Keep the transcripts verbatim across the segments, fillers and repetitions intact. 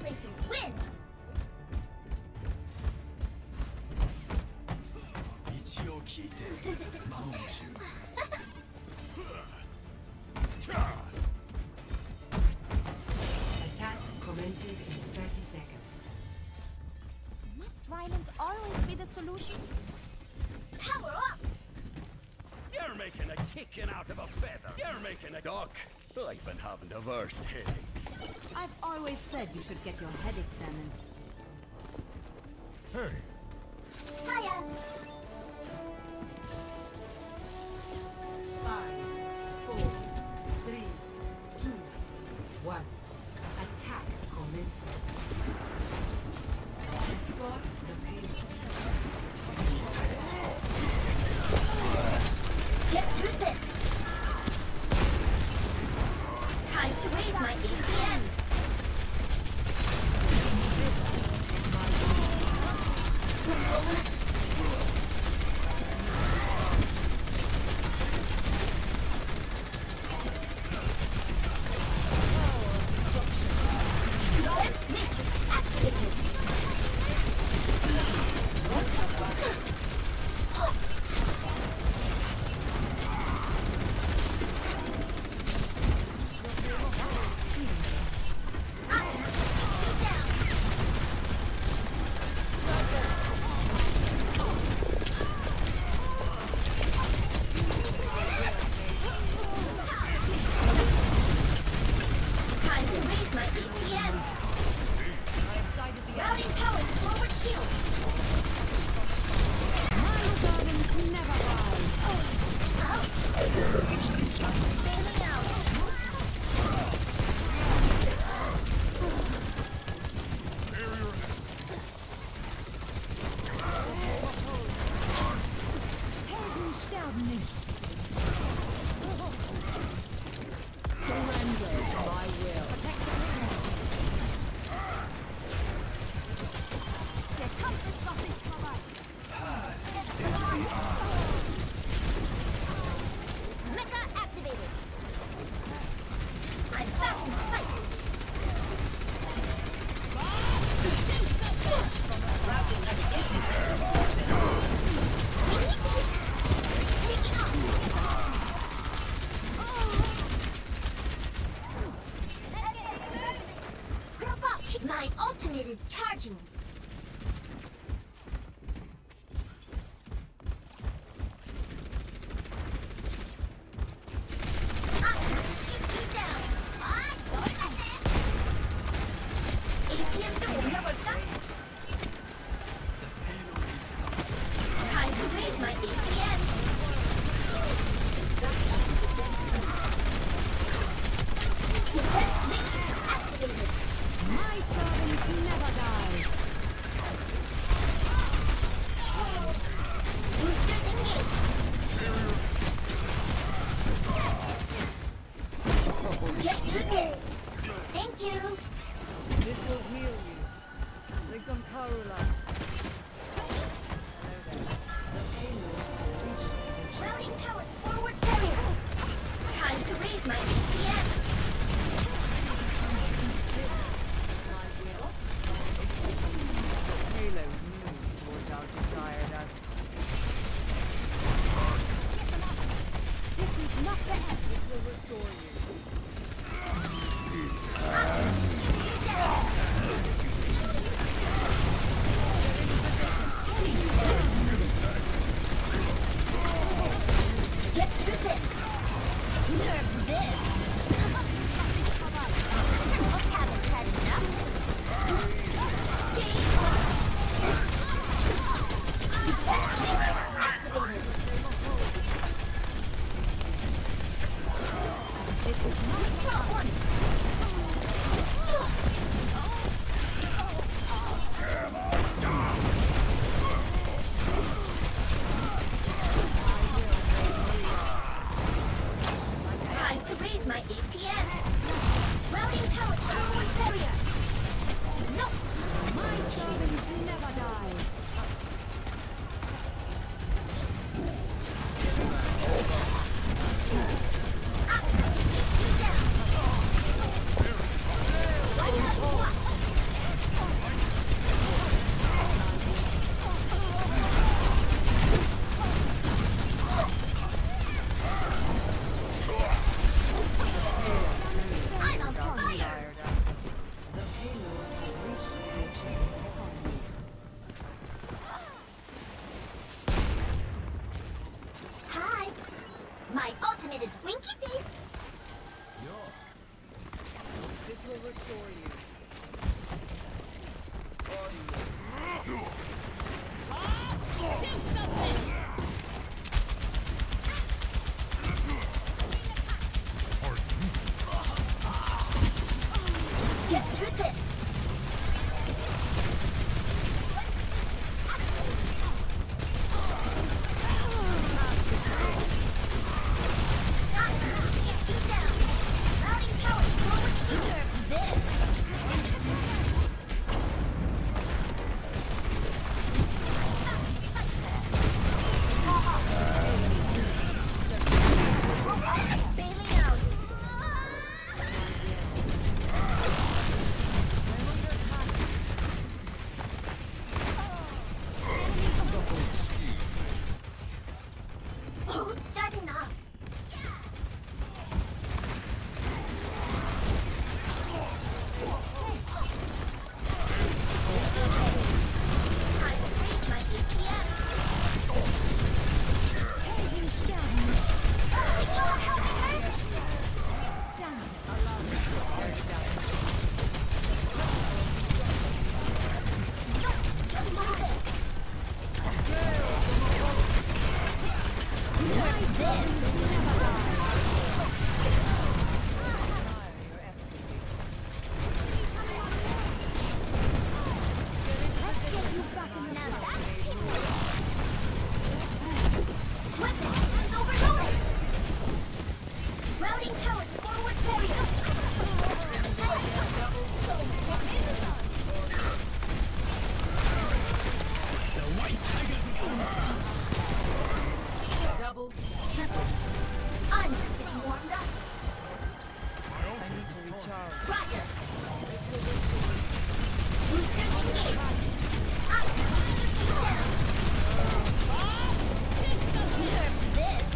going to win! Attack commences in thirty seconds. Must violence always be the solution? Power up! You're making a chicken out of a feather. You're making a duck. I've been having the worst headaches. I've always said you should get your head examined. Hey. Hiya! Five, four, three, two, one. Attack commences. Escort the payload. Get through this! Time to raise my A P N! My ultimate is charging! I'm gonna shoot you down! I'm going at it! A P Ms will never die! Time to raise my A P N! Defense matrix activated! My servants never die. Boosters engaged. Get through this. Thank you. This will heal you. Lincoln Karula. Routing towards forward barrier. Time to raise my A P N. Payload moves towards our desired outcome. This is not the end. This will restore you. It's Shoot you down. Get through this. Nerve this. Haven't had enough. Game activated. This is not Drop one. Time to raise my A P N. Routing tower forward barrier. No. my servants never dies. I'm gonna shoot you down. This will restore you. Do something! Get through this! Shut you down! Routing power forward shooter! This! Bailing out! 어, 짜증나! I will raise my E P S. Routing towards forward barrier. Double, triple. I'm just getting warmed up. I need to recharge. Roger. Boosters engaged. I will shoot you down. Deserve this.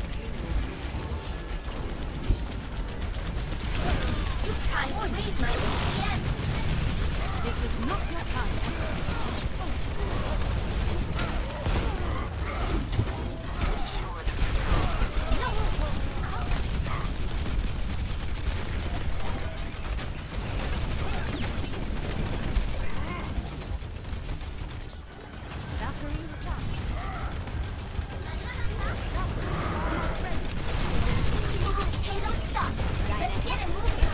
Time to raise my E P S. This is not your time. Valkyrie's charged. Hey, don't stop. Let's get it moving.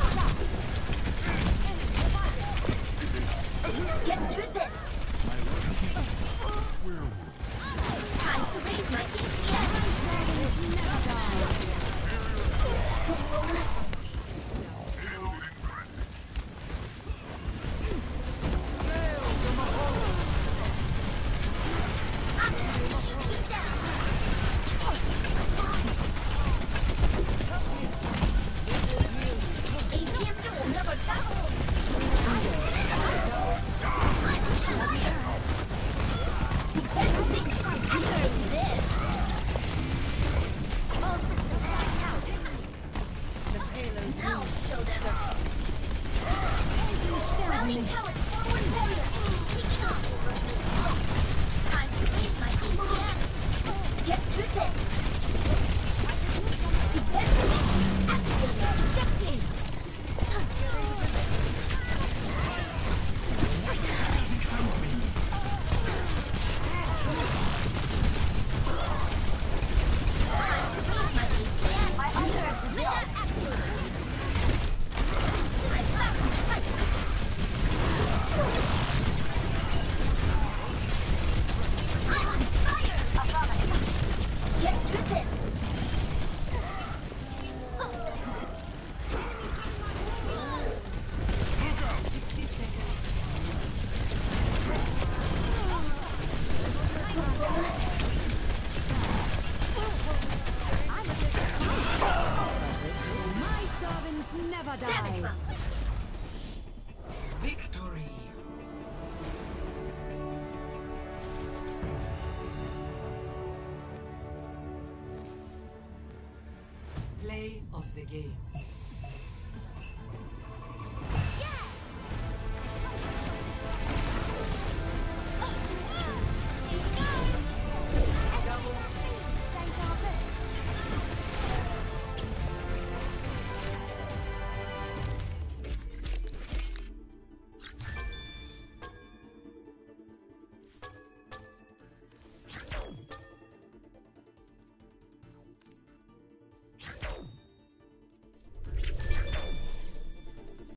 Get through this. Time to raise my E P S. I'm gonna shoot you down. A T M tool number double. I'm tired. Everything's after this. All systems checked out. The payload Now show them. Routing towards forward barrier. Taking off. Time to raise my E P S. Get through this. Evacuate. Activate objective. Time to raise my E P S. I deserve this. I found the fight. I'm on fire. Affirmative. Get through this. sixty seconds. My servants never Damage die. buff. Victory. Play of the game.